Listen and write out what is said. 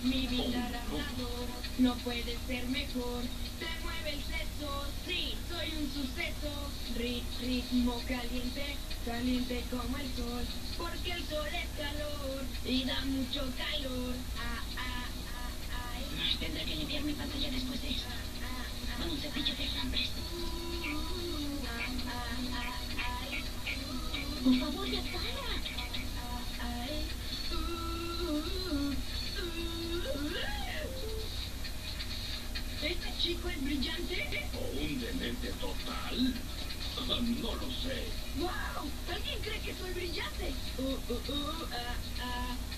Mi vida arrastrado, no puede ser mejor. Se mueve el sexo, sí, soy un suceso. Ritmo caliente, caliente como el sol. Porque el sol es calor y da mucho calor. Tendré que limpiar mi pantalla después de esto. Con un cepillo de alambres. Por favor, ya para. ¿Este chico es brillante? ¿O un demente total? No lo sé. ¡Wow! ¿Alguien cree que soy brillante?